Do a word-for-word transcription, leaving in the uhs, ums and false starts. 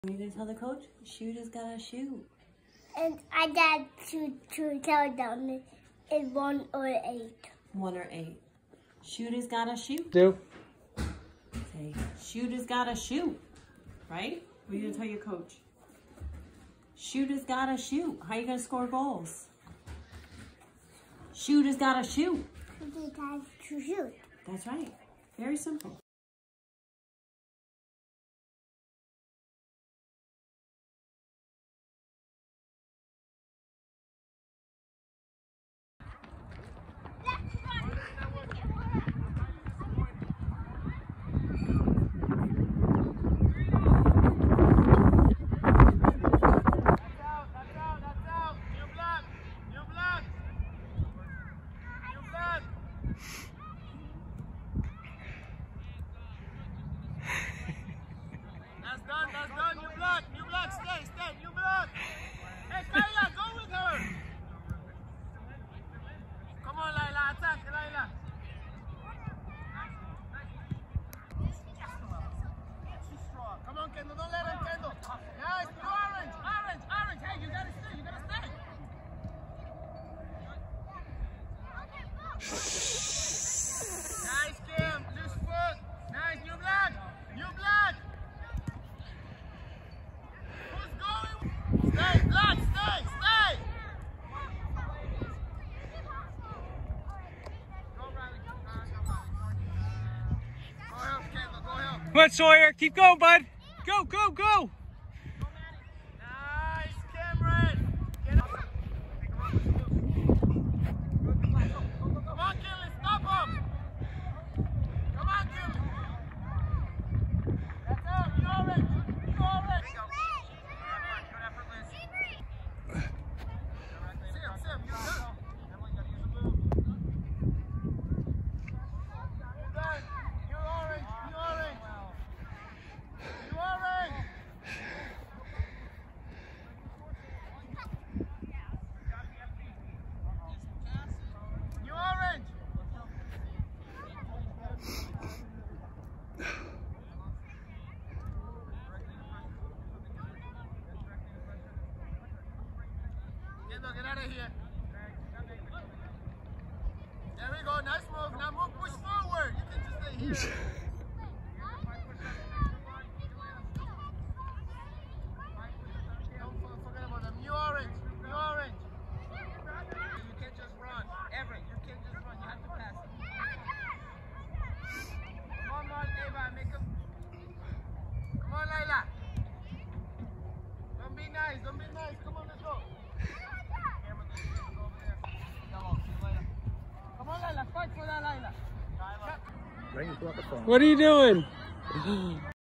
Are you gonna tell the coach? Shooter's gotta shoot. And I got to, to tell them it's one or eight. One or eight. Shooter's gotta shoot. Do. Say, shooter's gotta shoot. Right? What are you gonna tell your coach? Shooter's gotta shoot. How are you gonna score goals? Shooter's gotta shoot. Shooter got to shoot. That's right. Very simple. That's done, that's done. New block, new block, stay, stay, new block. Hey, Kayla, go with her. Come on, Layla, attack, Layla. She's strong. Come on, Kendall, don't let him, Kendall. Nice, blue, orange, orange, orange. Hey, you gotta stay, you gotta stay. Nice, Kim, loose foot. Nice, new block, new block. Stay, block, stay, stay! Go, Riley. Go help, Kendall, go help. Come on, Sawyer. Keep going, bud. Go, go, go. Nice, Cameron. Get up. Come on, Kinley, stop him. Come on, Kinley. That's up, you orange. You orange. Get out of here. There we go. Nice move. Now move, push forward. You can just stay here. Don't forget about them. New orange. New orange. You can't just run. Ever. You can't just run. You have to pass. Come on, Ava. Make him. Come on, Layla. Don't be nice. Don't be nice. Come on, let's go. Come on, Layla, fight for that, Layla. What are you doing?